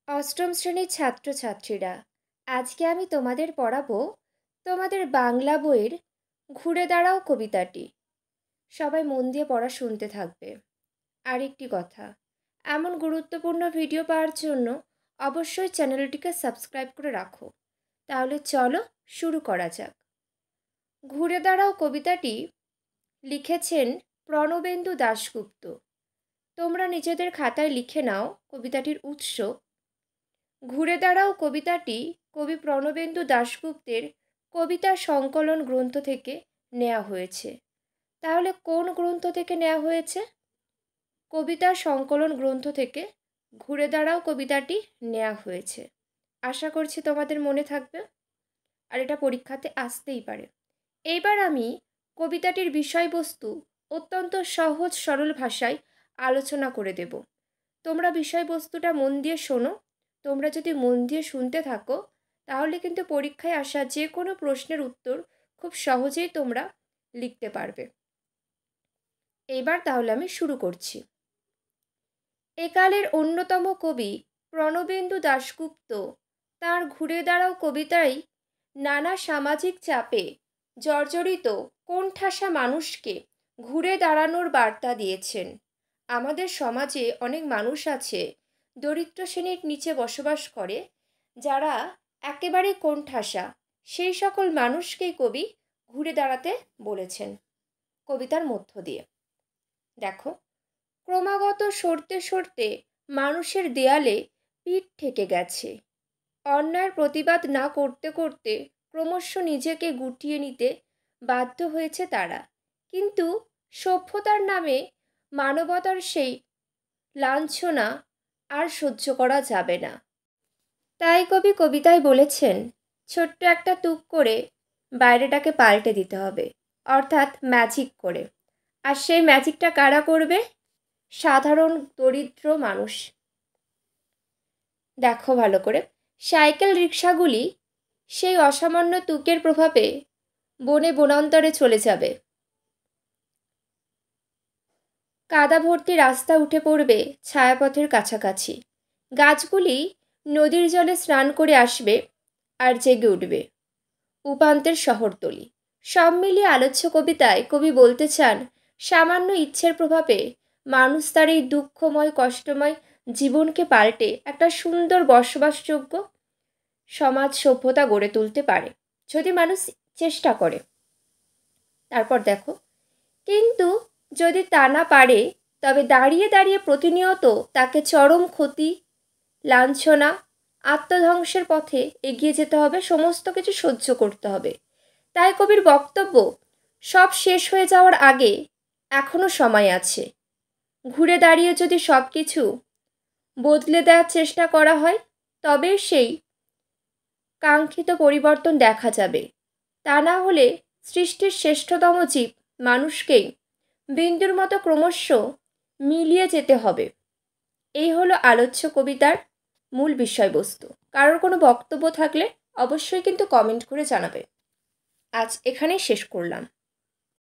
অষ্টম শ্রেণীর ছাত্রছাত্রীরা, আজকে আমি তোমাদের পড়াবো তোমাদের বাংলা বইয়ের ঘুরে দাঁড়াও কবিতাটি। সবাই মন দিয়ে পড়া শুনতে থাকবে। আর একটি কথা, এমন গুরুত্বপূর্ণ ভিডিও পাওয়ার জন্য অবশ্যই চ্যানেলটিকে সাবস্ক্রাইব করে রাখো। তাহলে চলো শুরু করা যাক। ঘুরে দাঁড়াও কবিতাটি লিখেছেন প্রণবেন্দু দাশগুপ্ত। তোমরা নিজেদের খাতায় লিখে নাও কবিতাটির উৎস। ঘুরে দাঁড়াও কবিতাটি কবি প্রণবেন্দু দাশগুপ্তের কবিতা সংকলন গ্রন্থ থেকে নেওয়া হয়েছে। তাহলে কোন গ্রন্থ থেকে নেওয়া হয়েছে? কবিতা সংকলন গ্রন্থ থেকে ঘুরে দাঁড়াও কবিতাটি নেওয়া হয়েছে। আশা করছি তোমাদের মনে থাকবে, আর এটা পরীক্ষাতে আসতেই পারে। এইবার আমি কবিতাটির বিষয়বস্তু অত্যন্ত সহজ সরল ভাষায় আলোচনা করে দেব। তোমরা বিষয়বস্তুটা মন দিয়ে শোনো। তোমরা যদি মন দিয়ে শুনতে থাকো তাহলে কিন্তু পরীক্ষায় আসা যে কোনো প্রশ্নের উত্তর খুব সহজেই তোমরা লিখতে পারবে। এইবার তাহলে আমি শুরু করছি। একালের অন্যতম কবি প্রণবেন্দু দাশগুপ্ত তাঁর ঘুরে দাঁড়াও কবিতায় নানা সামাজিক চাপে জর্জরিত কোণঠাসা মানুষকে ঘুরে দাঁড়ানোর বার্তা দিয়েছেন। আমাদের সমাজে অনেক মানুষ আছে দরিদ্র শ্রেণীর নিচে বসবাস করে, যারা একেবারে কোণঠাসা, সেই সকল মানুষকেই কবি ঘুরে দাঁড়াতে বলেছেন কবিতার মধ্য দিয়ে। দেখো, ক্রমাগত সরতে সরতে মানুষের দেয়ালে পিঠ ঠেকে গেছে। অন্যায়ের প্রতিবাদ না করতে করতে ক্রমশ নিজেকে গুটিয়ে নিতে বাধ্য হয়েছে তারা। কিন্তু সভ্যতার নামে মানবতার সেই লাঞ্ছনা আর সহ্য করা যাবে না। তাই কবি কবিতায় বলেছেন, ছোট্ট একটা তুক করে বাইরেটাকে পাল্টে দিতে হবে, অর্থাৎ ম্যাজিক করে। আর সেই ম্যাজিকটা কারা করবে? সাধারণ দরিদ্র মানুষ। দেখো ভালো করে, সাইকেল রিক্সাগুলি সেই অসামান্য তুকের প্রভাবে বনে বনান্তরে চলে যাবে। কাদা ভর্তি রাস্তা উঠে পড়বে ছায়াপথের কাছাকাছি। গাছগুলি নদীর জলে স্নান করে আসবে আর জেগে উঠবে উপান্তের শহরতলি। সব মিলিয়ে আলোচ্য কবিতায় কবি বলতে চান, সামান্য ইচ্ছের প্রভাবে মানুষ তার এই দুঃখময় কষ্টময় জীবনকে পাল্টে একটা সুন্দর বসবাসযোগ্য সমাজ সভ্যতা গড়ে তুলতে পারে, যদি মানুষ চেষ্টা করে। তারপর দেখো, কিন্তু যদি তা না পারে তবে দাঁড়িয়ে দাঁড়িয়ে প্রতিনিয়ত তাকে চরম ক্ষতি, লাঞ্ছনা, আত্মধ্বংসের পথে এগিয়ে যেতে হবে, সমস্ত কিছু সহ্য করতে হবে। তাই কবির বক্তব্য, সব শেষ হয়ে যাওয়ার আগে এখনও সময় আছে। ঘুরে দাঁড়িয়ে যদি সব কিছু বদলে দেওয়ার চেষ্টা করা হয় তবে সেই কাঙ্ক্ষিত পরিবর্তন দেখা যাবে। তা না হলে সৃষ্টির শ্রেষ্ঠতম জীব মানুষকেই বিন্দুর মতো ক্রমশ মিলিয়ে যেতে হবে। এই হলো আলোচ্য কবিতার মূল বিষয়বস্তু। কারোর কোনো বক্তব্য থাকলে অবশ্যই কিন্তু কমেন্ট করে জানাবে। আজ এখানেই শেষ করলাম।